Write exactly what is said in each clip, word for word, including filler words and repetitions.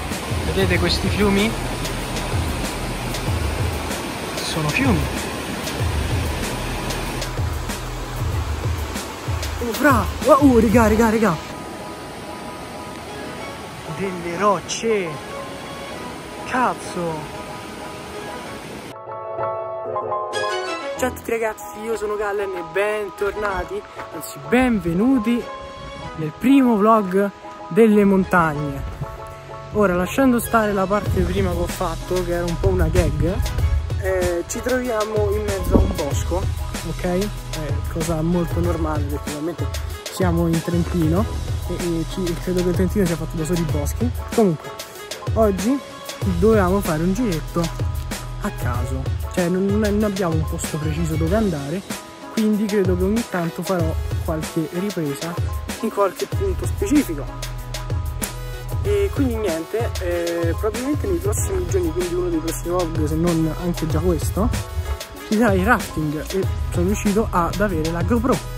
Vedete questi fiumi? Sono fiumi. Oh fra! Oh raga, raga, raga! Delle rocce! Cazzo! Ciao a tutti ragazzi, io sono Gallen e bentornati, anzi benvenuti nel primo vlog delle montagne. Ora, lasciando stare la parte prima che ho fatto, che era un po' una gag, eh, ci troviamo in mezzo a un bosco, ok? Eh, cosa molto normale perché ovviamente siamo in Trentino e, e ci, credo che il Trentino sia fatto da soli boschi. Comunque, oggi dovevamo fare un giretto a caso, cioè non, non abbiamo un posto preciso dove andare, quindi credo che ogni tanto farò qualche ripresa in qualche punto specifico. E quindi niente, eh, probabilmente nei prossimi giorni, quindi uno dei prossimi vlog, se non anche già questo, ci sarà il rafting e sono riuscito ad avere la GoPro.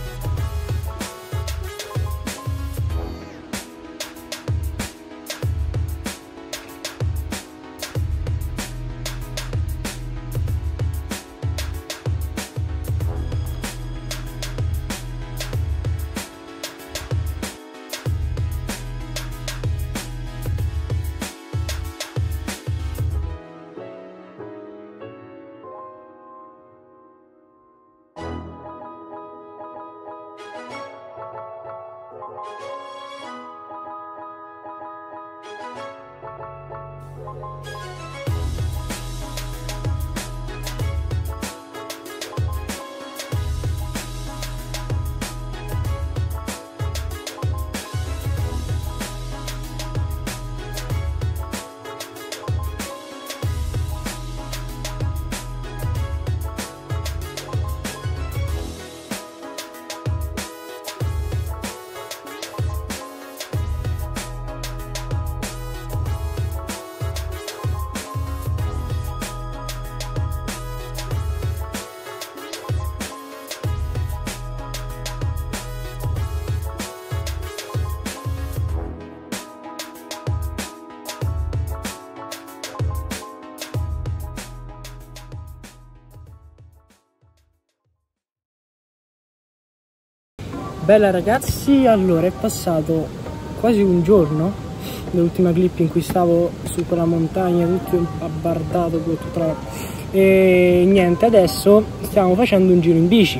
Bella ragazzi, allora è passato quasi un giorno dall'ultima clip in cui stavo su quella montagna tutto abbardato tutto, e niente, adesso stiamo facendo un giro in bici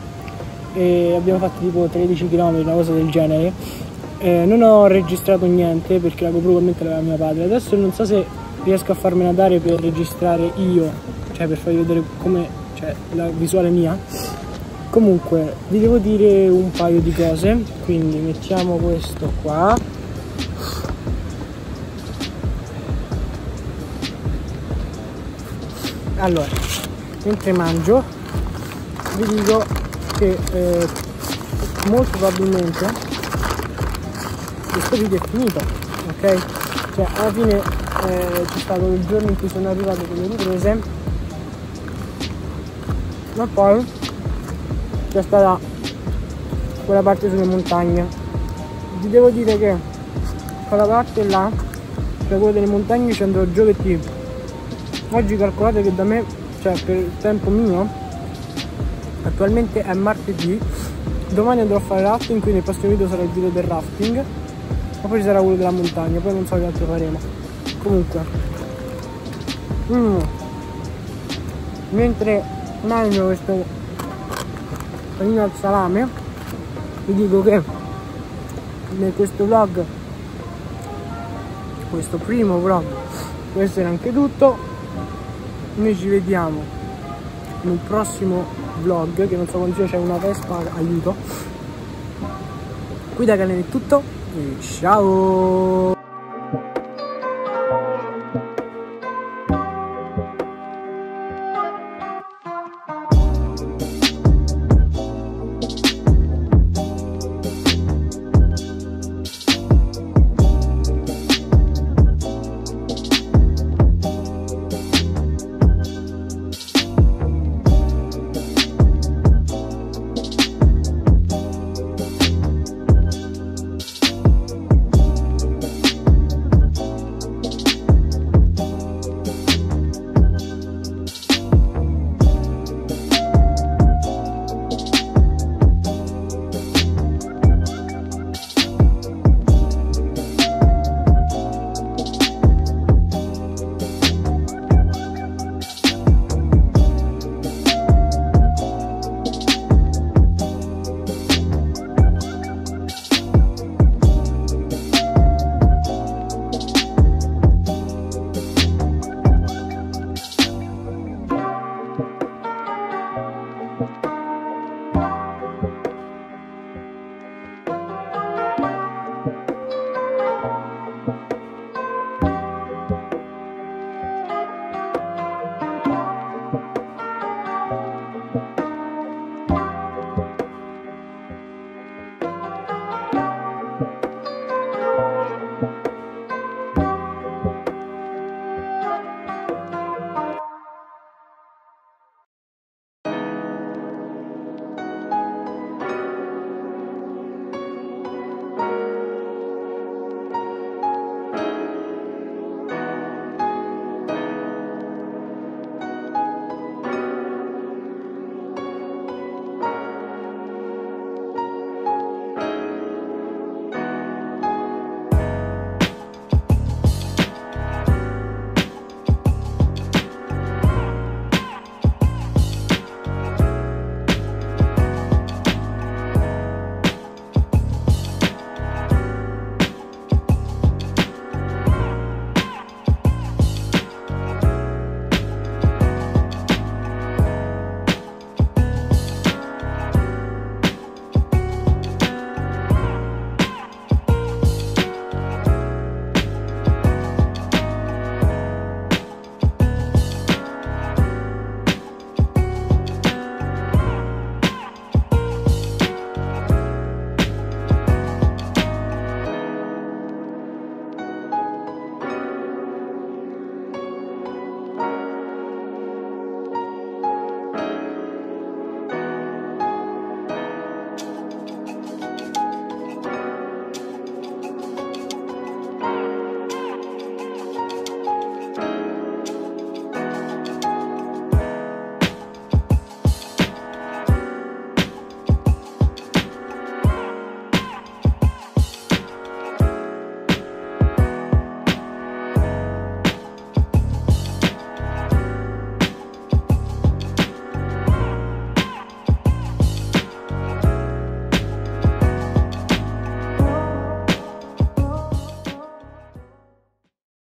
e abbiamo fatto tipo tredici chilometri, una cosa del genere. Eh, non ho registrato niente perché la GoPro probabilmente l'aveva mio padre. Adesso non so se riesco a farmela dare per registrare io, cioè per farvi vedere come, cioè, la visuale mia. Comunque vi devo dire un paio di cose, quindi mettiamo questo qua. Allora, mentre mangio vi dico che eh, molto probabilmente questo video è finito, ok? Cioè alla fine eh, c'è stato il giorno in cui sono arrivato con le riprese, ma poi c'è stata quella parte sulle montagne. Vi devo dire che quella parte là, cioè quella delle montagne, ci andrò giovedì. Oggi calcolate che da me, cioè per il tempo mio, attualmente è martedì. Domani andrò a fare rafting, quindi nel prossimo video sarà il video del rafting, ma poi ci sarà quello della montagna, poi non so che altro faremo. Comunque mm. mentre mangio questo panino al salame, vi dico che in questo vlog, questo primo vlog, può essere anche tutto. Noi ci vediamo in un prossimo vlog, che non so quando c'è una Vespa, aiuto. Qui da Gallen è tutto e ciao!